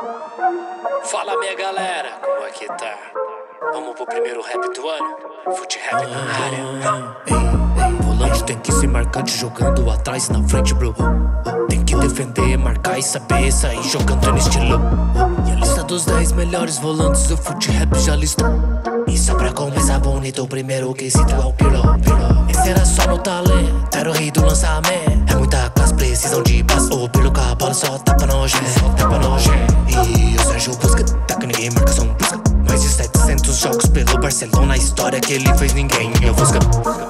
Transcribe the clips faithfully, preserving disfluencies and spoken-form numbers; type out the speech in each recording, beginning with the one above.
Fala minha galera, como é que tá? Vamos pro primeiro rap do ano? Fute rap na área. Ei, ei, volante tem que ser marcante, jogando atrás e na frente, bro. Tem que defender, marcar e saber sair jogando no estilo. E a lista dos dez melhores volantes do fute rap já listou. E só pra começar bonito, o primeiro quesito é o Pirlo. Esse era só no talento, era o rei do lançamento. É muita classe, precisam de paz. O Pirlo com a bola só tapa nojento, só tapa nojento. E o Sérgio Busquets, técnica e marcação busca. Mais de setecentos jogos pelo Barcelona, a história que ele fez ninguém ofusca.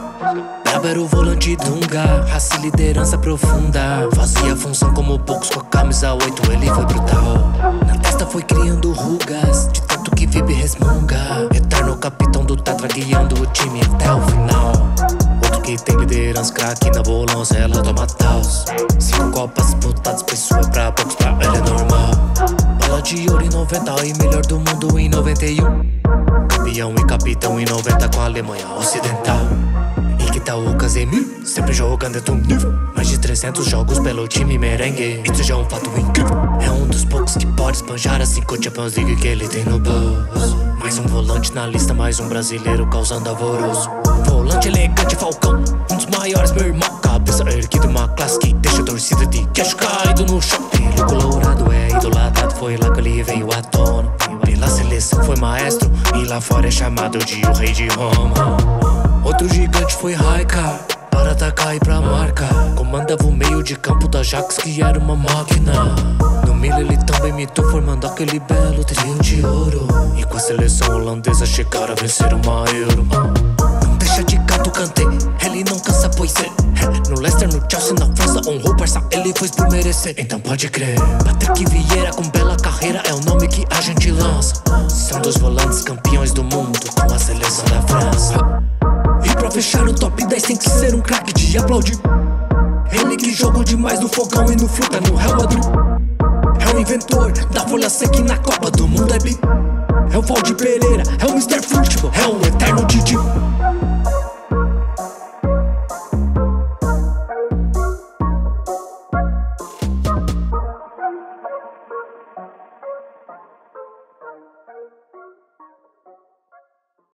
Brabo era o volante Dunga, raça e liderança profunda. Fazia função como poucos com a camisa oito, ele foi brutal. Na testa foi criando rugas, de tanto que vive e resmunga. Eterno capitão do Tatra, guiando o time até o final. Outro que tem liderança, craque na volância, ela toma taus. Cinco copas disputadas, isso é pra poucos, pra ele é normal. Bola de ouro em noventa e melhor do mundo em noventa e um. Campeão e capitão em noventa com a Alemanha Ocidental. E que tal o Casemiro, sempre jogando é um nível. Mais de trezentos jogos pelo time merengue, isso já é um fato incrível. É um dos poucos que pode esbanjar as cinco Champions League que ele tem no bolso. Mais um volante na lista, mais um brasileiro causando alvoroço. Volante elegante, Falcão, um dos maiores, meu irmão. Cabeça erguida, uma classe que deixa a torcida de queixo caído no chão. Pelo colorado é idolatrado, foi lá que ele veio à tona. Pela seleção foi maestro, e lá fora é chamado de o rei de Roma. Outro gigante foi Raika, para atacar e pra marca. Comandava o meio de campo da Ajax, que era uma máquina. No Milan ele também mitou, formando aquele belo trio de ouro. E com a seleção holandesa chegaram a vencer uma Euro. Não deixa de canto, cantei, ele não cansa, pois é. No Leicester, no Chelsea, na França, honrou parça, ele fez por merecer. Então pode crer, Patrick Vieira com bela carreira é o nome que a gente lança. São dos volantes campeões do mundo com a seleção da França. E pra fechar o top dez tem que ser um craque de aplaudir. Ele que jogou demais no fogão e no fruta no Real Madrid. É o inventor da folha seca na Copa do Mundo é bi. É o Valdir Pereira, é o mister Futebol, é o